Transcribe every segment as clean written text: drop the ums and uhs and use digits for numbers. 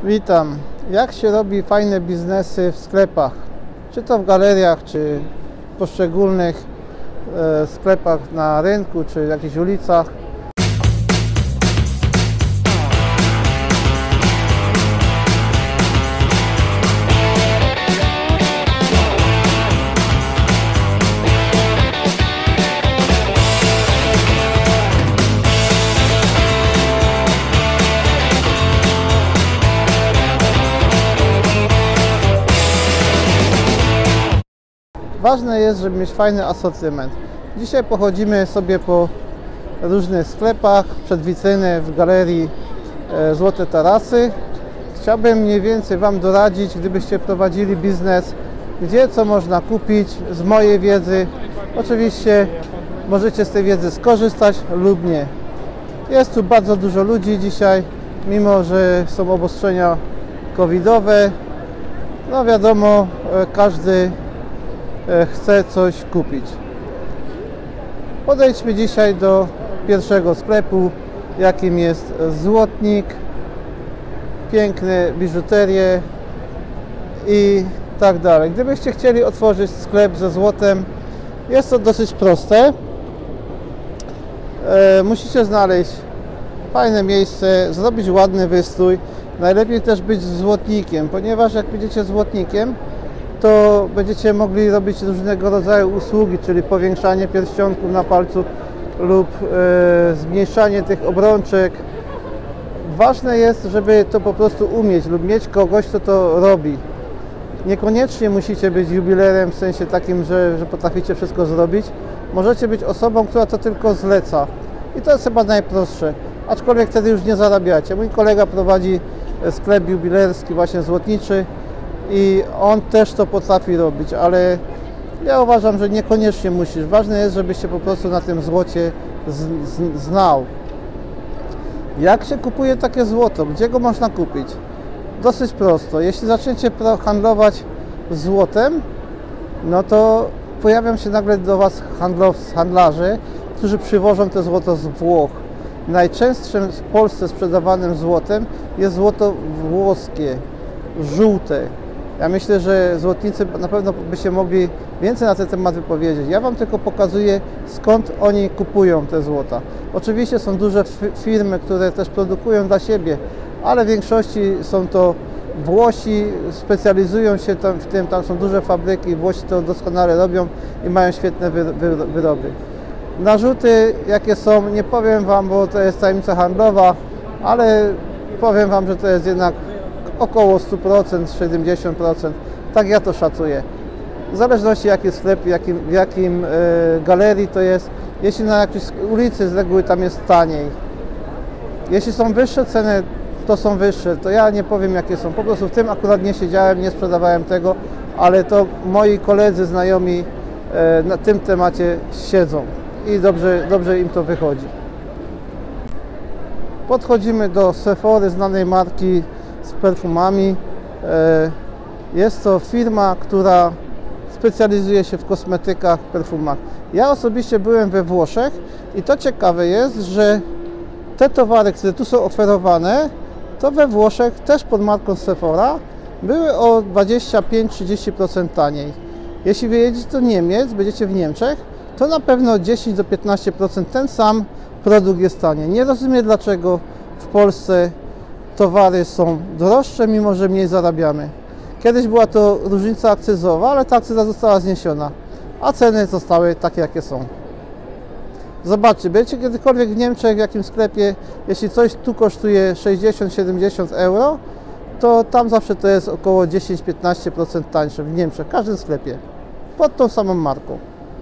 Witam. Jak się robi fajne biznesy w sklepach? Czy to w galeriach, czy w poszczególnych sklepach na rynku, czy w jakichś ulicach. Ważne jest, żeby mieć fajny asortyment. Dzisiaj pochodzimy sobie po różnych sklepach, przed witryny w galerii Złote Tarasy. Chciałbym mniej więcej Wam doradzić, gdybyście prowadzili biznes, gdzie co można kupić z mojej wiedzy. Oczywiście możecie z tej wiedzy skorzystać lub nie. Jest tu bardzo dużo ludzi dzisiaj, mimo że są obostrzenia covidowe. No wiadomo, każdy chce coś kupić. Podejdźmy dzisiaj do pierwszego sklepu, jakim jest Złotnik. Piękne biżuterie i tak dalej. Gdybyście chcieli otworzyć sklep ze złotem, jest to dosyć proste. Musicie znaleźć fajne miejsce, zrobić ładny wystrój. Najlepiej też być złotnikiem, ponieważ jak będziecie złotnikiem, to będziecie mogli robić różnego rodzaju usługi, czyli powiększanie pierścionków na palcu lub zmniejszanie tych obrączek. Ważne jest, żeby to po prostu umieć lub mieć kogoś, kto to robi. Niekoniecznie musicie być jubilerem w sensie takim, że potraficie wszystko zrobić. Możecie być osobą, która to tylko zleca. I to jest chyba najprostsze. Aczkolwiek wtedy już nie zarabiacie. Mój kolega prowadzi sklep jubilerski, właśnie złotniczy. I on też to potrafi robić, ale ja uważam, że niekoniecznie musisz. Ważne jest, żebyś się po prostu na tym złocie znał. Jak się kupuje takie złoto? Gdzie go można kupić? Dosyć prosto. Jeśli zaczniecie handlować złotem, no to pojawią się nagle do Was handlarze, którzy przywożą to złoto z Włoch. Najczęstszym w Polsce sprzedawanym złotem jest złoto włoskie, żółte. Ja myślę, że złotnicy na pewno by się mogli więcej na ten temat wypowiedzieć. Ja Wam tylko pokazuję, skąd oni kupują te złota. Oczywiście są duże firmy, które też produkują dla siebie, ale w większości są to Włosi, specjalizują się w tym, tam są duże fabryki, Włosi to doskonale robią i mają świetne wyroby. Narzuty jakie są, nie powiem Wam, bo to jest tajemnica handlowa, ale powiem Wam, że to jest jednak około 100%, 70%, tak ja to szacuję. W zależności jaki sklep, w jakim galerii to jest. Jeśli na jakiejś ulicy z reguły tam jest taniej. Jeśli są wyższe ceny, to są wyższe, to ja nie powiem jakie są. Po prostu w tym akurat nie siedziałem, nie sprzedawałem tego, ale to moi koledzy, znajomi na tym temacie siedzą i dobrze im to wychodzi. Podchodzimy do Sephory, znanej marki z perfumami. Jest to firma, która specjalizuje się w kosmetykach, perfumach. Ja osobiście byłem we Włoszech i to ciekawe jest, że te towary, które tu są oferowane, to we Włoszech też pod marką Sephora były o 25-30% taniej. Jeśli wyjedziecie do Niemiec, będziecie w Niemczech, to na pewno 10-15% ten sam produkt jest taniej. Nie rozumiem, dlaczego w Polsce towary są droższe, mimo że mniej zarabiamy. Kiedyś była to różnica akcyzowa, ale ta akcyza została zniesiona, a ceny zostały takie, jakie są. Zobaczcie, będziecie kiedykolwiek w Niemczech, w jakimś sklepie, jeśli coś tu kosztuje 60-70 euro, to tam zawsze to jest około 10-15% tańsze w Niemczech, w każdym sklepie, pod tą samą marką.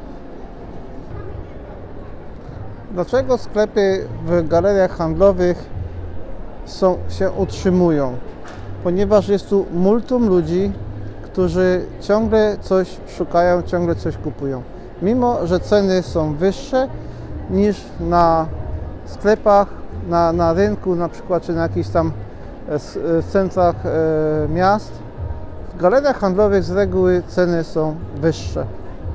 Dlaczego sklepy w galeriach handlowych się utrzymują? Ponieważ jest tu multum ludzi, którzy ciągle coś szukają, ciągle coś kupują. Mimo że ceny są wyższe niż na sklepach, na rynku na przykład, czy na jakichś tam centrach miast, w galeriach handlowych z reguły ceny są wyższe.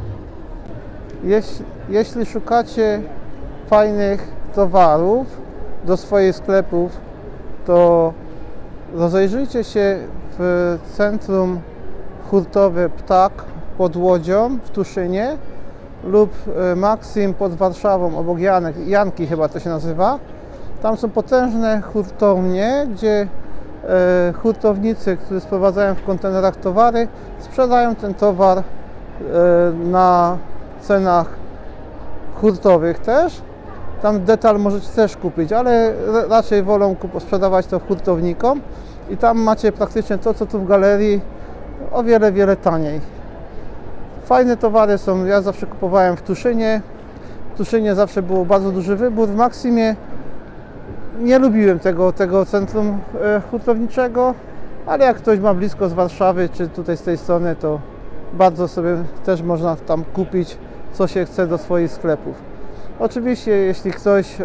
Jeśli szukacie fajnych towarów do swoich sklepów, to Rozejrzyjcie się w centrum hurtowe Ptak pod Łodzią w Tuszynie lub Maxim pod Warszawą, obok Janki chyba to się nazywa. Tam są potężne hurtownie, gdzie hurtownicy, którzy sprowadzają w kontenerach towary, sprzedają ten towar na cenach hurtowych też. Tam detal możecie też kupić, ale raczej wolą sprzedawać to hurtownikom i tam macie praktycznie to, co tu w galerii, o wiele, wiele taniej. Fajne towary są, ja zawsze kupowałem w Tuszynie. W Tuszynie zawsze był bardzo duży wybór. W Maximie nie lubiłem tego centrum hurtowniczego, ale jak ktoś ma blisko z Warszawy, czy tutaj z tej strony, to bardzo sobie też można tam kupić, co się chce do swoich sklepów. Oczywiście, jeśli ktoś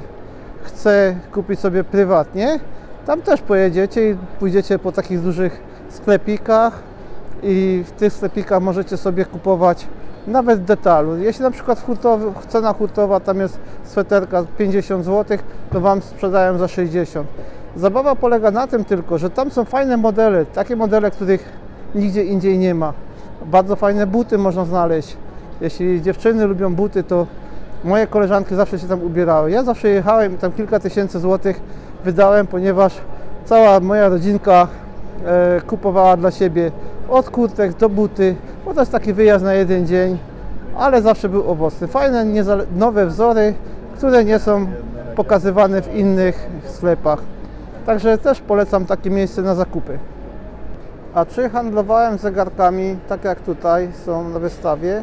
chce kupić sobie prywatnie, tam też pojedziecie i pójdziecie po takich dużych sklepikach i w tych sklepikach możecie sobie kupować nawet detalu. Jeśli na przykład cena hurtowa tam jest sweterka 50 zł, to Wam sprzedają za 60. Zabawa polega na tym tylko, że tam są fajne modele, takie modele, których nigdzie indziej nie ma. Bardzo fajne buty można znaleźć. Jeśli dziewczyny lubią buty, to moje koleżanki zawsze się tam ubierały. Ja zawsze jechałem i tam kilka tysięcy złotych wydałem, ponieważ cała moja rodzinka kupowała dla siebie od kurtek do buty, bo to jest taki wyjazd na jeden dzień, ale zawsze był owocny. Fajne, nowe wzory, które nie są pokazywane w innych sklepach. Także też polecam takie miejsce na zakupy. A czy handlowałem zegarkami, tak jak tutaj są na wystawie?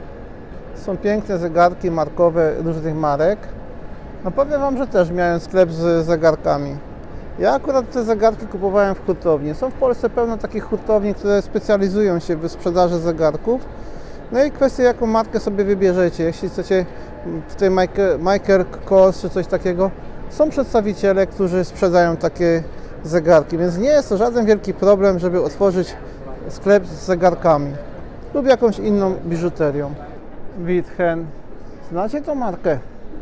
Są piękne zegarki markowe różnych marek. No powiem Wam, że też miałem sklep z zegarkami. Ja akurat te zegarki kupowałem w hurtowni. Są w Polsce pełno takich hurtowni, które specjalizują się w sprzedaży zegarków. No i kwestia, jaką markę sobie wybierzecie. Jeśli chcecie tutaj Michael Kors czy coś takiego, są przedstawiciele, którzy sprzedają takie zegarki, więc nie jest to żaden wielki problem, żeby otworzyć sklep z zegarkami lub jakąś inną biżuterią. Witchen. Znacie tą markę?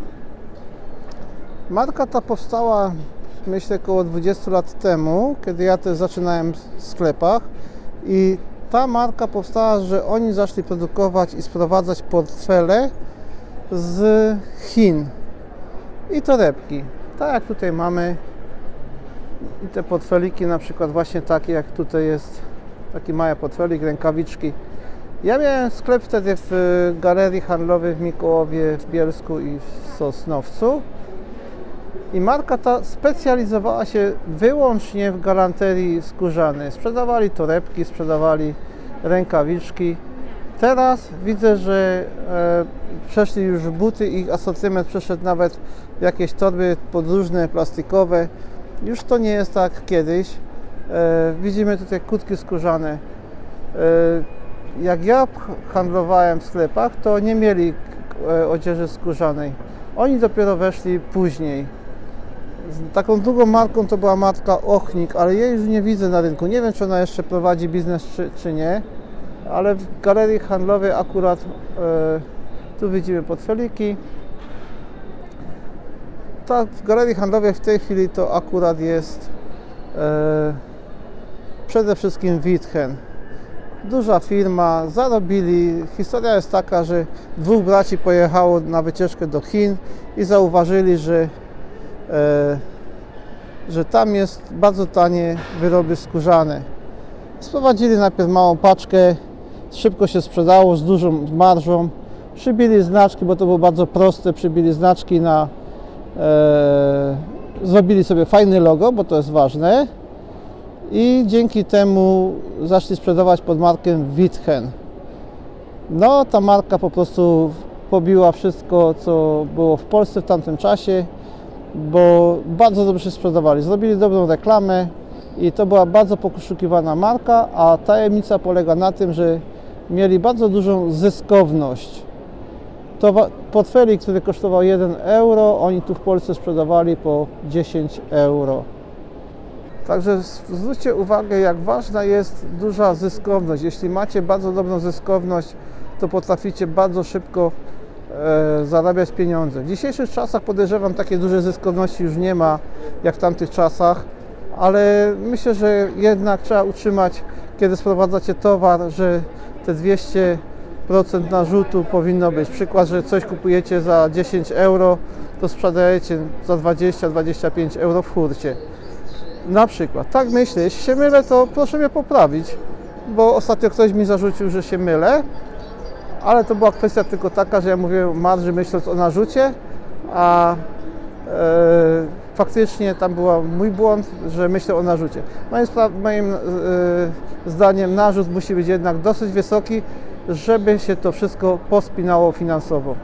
Marka ta powstała, myślę, około 20 lat temu, kiedy ja też zaczynałem w sklepach i ta marka powstała, że oni zaczęli produkować i sprowadzać portfele z Chin i torebki. Tak jak tutaj mamy i te portfeliki, na przykład właśnie takie jak tutaj jest, taki mały portfelik, rękawiczki. Ja miałem sklep wtedy w galerii handlowej w Mikołowie, w Bielsku i w Sosnowcu. I marka ta specjalizowała się wyłącznie w galanterii skórzanej. Sprzedawali torebki, sprzedawali rękawiczki. Teraz widzę, że przeszli już w buty, ich asortyment przeszedł nawet w jakieś torby podróżne, plastikowe. Już to nie jest tak jak kiedyś. Widzimy tutaj kurtki skórzane. Jak ja handlowałem w sklepach, to nie mieli odzieży skórzanej. Oni dopiero weszli później. Taką drugą marką to była marka Ochnik, ale jej już nie widzę na rynku. Nie wiem, czy ona jeszcze prowadzi biznes, czy nie, ale w galerii handlowej akurat tu widzimy portfeliki. Tak, w galerii handlowej w tej chwili to akurat jest przede wszystkim Witchen. Duża firma, zarobili. Historia jest taka, że dwóch braci pojechało na wycieczkę do Chin i zauważyli, że tam jest bardzo tanie wyroby skórzane. Sprowadzili najpierw małą paczkę, szybko się sprzedało z dużą marżą. Przybili znaczki, bo to było bardzo proste, przybili znaczki na... zrobili sobie fajne logo, bo to jest ważne. I dzięki temu zaczęli sprzedawać pod marką Witchen. No, ta marka po prostu pobiła wszystko, co było w Polsce w tamtym czasie, bo bardzo dobrze się sprzedawali. Zrobili dobrą reklamę i to była bardzo poszukiwana marka, a tajemnica polega na tym, że mieli bardzo dużą zyskowność. Portfelik, który kosztował 1 euro, oni tu w Polsce sprzedawali po 10 euro. Także zwróćcie uwagę, jak ważna jest duża zyskowność. Jeśli macie bardzo dobrą zyskowność, to potraficie bardzo szybko zarabiać pieniądze. W dzisiejszych czasach podejrzewam, takiej dużej zyskowności już nie ma jak w tamtych czasach. ale myślę, że jednak trzeba utrzymać, kiedy sprowadzacie towar, że te 200% narzutu powinno być. Przykład, że coś kupujecie za 10 euro, to sprzedajecie za 20-25 euro w hurcie. Na przykład. Tak myślę. Jeśli się mylę, to proszę mnie poprawić, bo ostatnio ktoś mi zarzucił, że się mylę, ale to była kwestia tylko taka, że ja mówiłem o marży myśląc o narzucie, a faktycznie tam był mój błąd, że myślę o narzucie. Moim zdaniem narzut musi być jednak dosyć wysoki, żeby się to wszystko pospinało finansowo.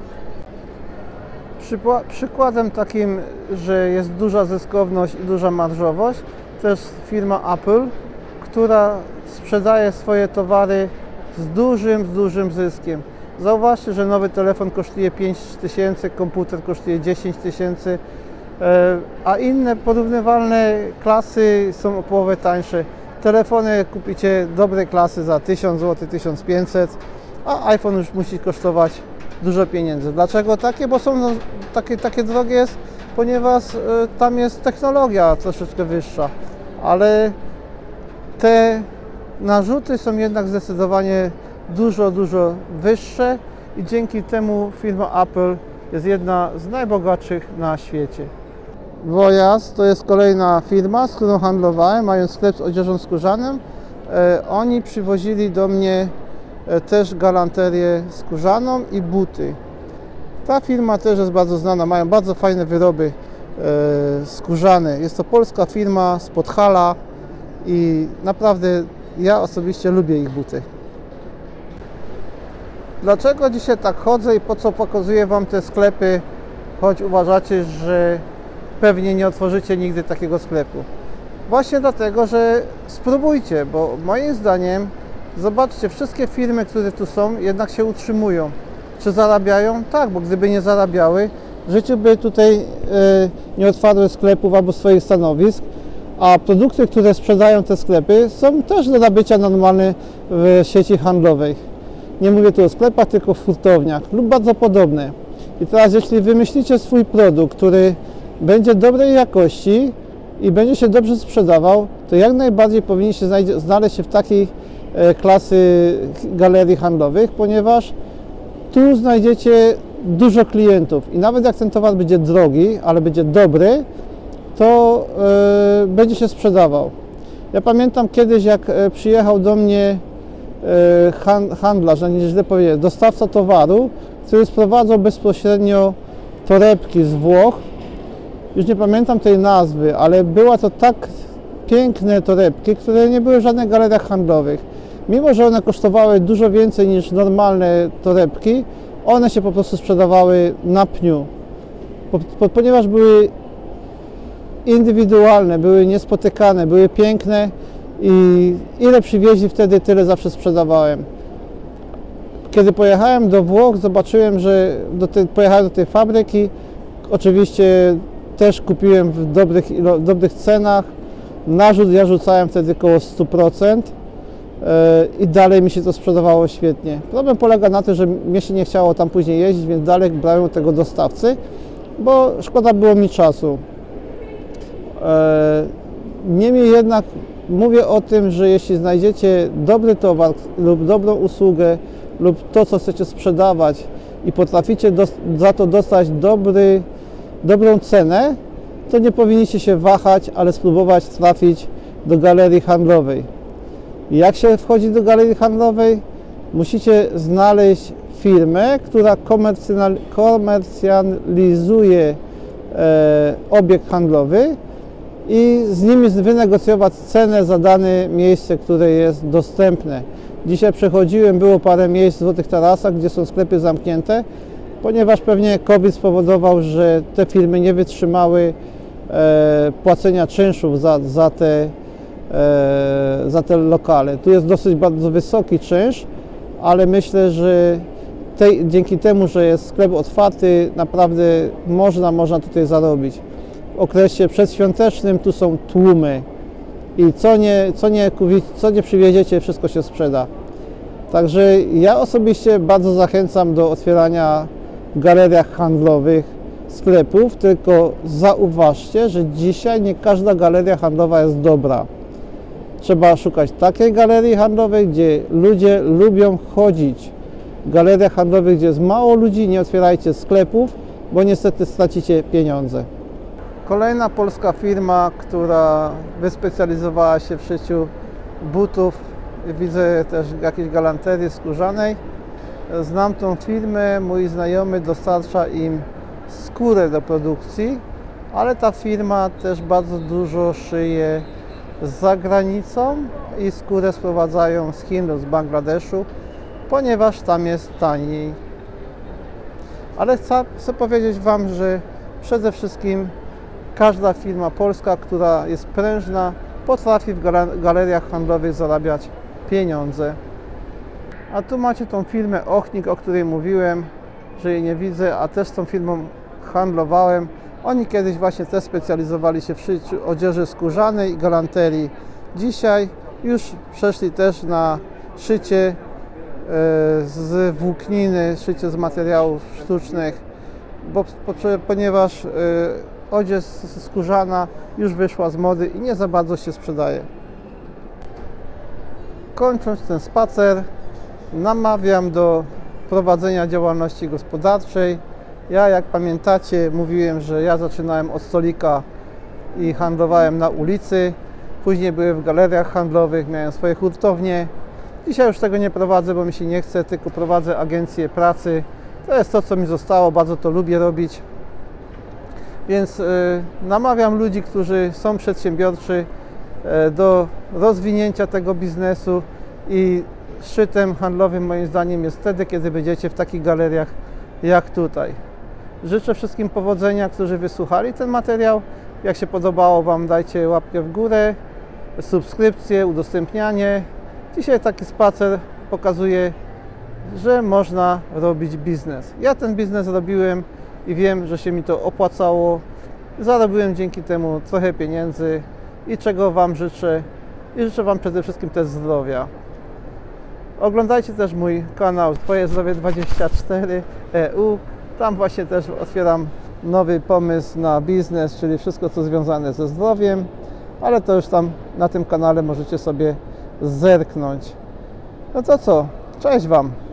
Przykładem takim, że jest duża zyskowność i duża marżowość, to jest firma Apple, która sprzedaje swoje towary z dużym zyskiem. Zauważcie, że nowy telefon kosztuje 5 tysięcy, komputer kosztuje 10 tysięcy, a inne porównywalne klasy są o połowę tańsze. Telefony kupicie dobrej klasy za 1000 zł, 1500, a iPhone już musi kosztować dużo pieniędzy. Dlaczego takie? Bo są takie drogie jest, ponieważ tam jest technologia troszeczkę wyższa, ale te narzuty są jednak zdecydowanie dużo wyższe i dzięki temu firma Apple jest jedna z najbogatszych na świecie. Wojas to jest kolejna firma, z którą handlowałem, mają sklep z odzieżą skórzaną. Oni przywozili do mnie też galanterię skórzaną i buty. Ta firma też jest bardzo znana, mają bardzo fajne wyroby skórzane. Jest to polska firma z Podhala i naprawdę ja osobiście lubię ich buty. Dlaczego dzisiaj tak chodzę i po co pokazuję Wam te sklepy, choć uważacie, że pewnie nie otworzycie nigdy takiego sklepu? Właśnie dlatego, że spróbujcie, bo moim zdaniem, zobaczcie, wszystkie firmy, które tu są, jednak się utrzymują. Czy zarabiają? Tak, bo gdyby nie zarabiały, w życiu by tutaj nie otwarły sklepów albo swoich stanowisk, a produkty, które sprzedają te sklepy, są też do nabycia normalne w sieci handlowej. Nie mówię tu o sklepach, tylko w hurtowniach lub bardzo podobne. I teraz jeśli wymyślicie swój produkt, który będzie dobrej jakości i będzie się dobrze sprzedawał, to jak najbardziej powinniście znaleźć się w takiej klasy galerii handlowych, ponieważ tu znajdziecie dużo klientów i nawet jak ten towar będzie drogi, ale będzie dobry, to będzie się sprzedawał. Ja pamiętam kiedyś, jak przyjechał do mnie handlarz, źle powiedzieć, dostawca towaru, który sprowadzał bezpośrednio torebki z Włoch. Już nie pamiętam tej nazwy, ale była to tak piękne torebki, które nie były w żadnych galeriach handlowych. Mimo że one kosztowały dużo więcej niż normalne torebki, one się po prostu sprzedawały na pniu, ponieważ były indywidualne, były niespotykane, były piękne i ile przywieźli wtedy, tyle zawsze sprzedawałem. Kiedy pojechałem do Włoch, zobaczyłem, że pojechałem do tej fabryki, oczywiście też kupiłem w dobrych cenach, narzut ja rzucałem wtedy około 100%. I dalej mi się to sprzedawało świetnie. Problem polega na tym, że mnie się nie chciało tam później jeździć, więc dalej brałem tego dostawcy, bo szkoda było mi czasu. Niemniej jednak mówię o tym, że jeśli znajdziecie dobry towar lub dobrą usługę lub to, co chcecie sprzedawać i potraficie za to dostać dobrą cenę, to nie powinniście się wahać, ale spróbować trafić do galerii handlowej. Jak się wchodzi do galerii handlowej? Musicie znaleźć firmę, która komercjalizuje obiekt handlowy i z nimi wynegocjować cenę za dane miejsce, które jest dostępne. Dzisiaj przechodziłem, było parę miejsc w Złotych Tarasach, gdzie są sklepy zamknięte, ponieważ pewnie COVID spowodował, że te firmy nie wytrzymały płacenia czynszów za te lokale. Tu jest dosyć bardzo wysoki czynsz, ale myślę, że dzięki temu, że jest sklep otwarty, naprawdę można tutaj zarobić. W okresie przedświątecznym tu są tłumy i co nie przywieziecie, wszystko się sprzeda. Także ja osobiście bardzo zachęcam do otwierania w galeriach handlowych. sklepów, tylko zauważcie, że dzisiaj nie każda galeria handlowa jest dobra. Trzeba szukać takiej galerii handlowej, gdzie ludzie lubią chodzić. W galeriach handlowych, gdzie jest mało ludzi, nie otwierajcie sklepów, bo niestety stracicie pieniądze. Kolejna polska firma, która wyspecjalizowała się w szyciu butów, widzę też jakiejś galanterii skórzanej. Znam tą firmę, mój znajomy dostarcza im skórę do produkcji, ale ta firma też bardzo dużo szyje za granicą i skórę sprowadzają z Chin lub z Bangladeszu, ponieważ tam jest taniej. Ale chcę powiedzieć Wam, że przede wszystkim każda firma polska, która jest prężna, potrafi w galeriach handlowych zarabiać pieniądze. A tu macie tą firmę Ochnik, o której mówiłem, że jej nie widzę, a też z tą firmą handlowałem. Oni kiedyś właśnie też specjalizowali się w szyciu odzieży skórzanej i galanterii. Dzisiaj już przeszli też na szycie z włókniny, szycie z materiałów sztucznych, ponieważ odzież skórzana już wyszła z mody i nie za bardzo się sprzedaje. Kończąc ten spacer, namawiam do prowadzenia działalności gospodarczej. Ja, jak pamiętacie, mówiłem, że ja zaczynałem od stolika i handlowałem na ulicy. Później byłem w galeriach handlowych, miałem swoje hurtownie. Dzisiaj już tego nie prowadzę, bo mi się nie chce, tylko prowadzę agencję pracy. To jest to, co mi zostało, bardzo to lubię robić. Więc namawiam ludzi, którzy są przedsiębiorczy, do rozwinięcia tego biznesu i szczytem handlowym moim zdaniem jest wtedy, kiedy będziecie w takich galeriach jak tutaj. Życzę wszystkim powodzenia, którzy wysłuchali ten materiał. Jak się podobało Wam, dajcie łapkę w górę, subskrypcję, udostępnianie. Dzisiaj taki spacer pokazuje, że można robić biznes. Ja ten biznes robiłem i wiem, że się mi to opłacało. Zarobiłem dzięki temu trochę pieniędzy i czego Wam życzę. I życzę Wam przede wszystkim też zdrowia. Oglądajcie też mój kanał Twoje Zdrowie 24 EU. Tam właśnie też otwieram nowy pomysł na biznes, czyli wszystko, co związane ze zdrowiem. Ale to już tam na tym kanale możecie sobie zerknąć. No to co? Cześć Wam!